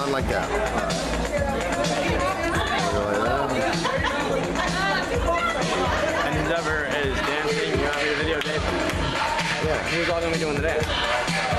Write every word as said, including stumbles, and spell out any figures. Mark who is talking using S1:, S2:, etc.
S1: on like that.
S2: And whoever is dancing, you want me to videotape?
S1: Yeah.
S2: Who's all gonna be doing the dance?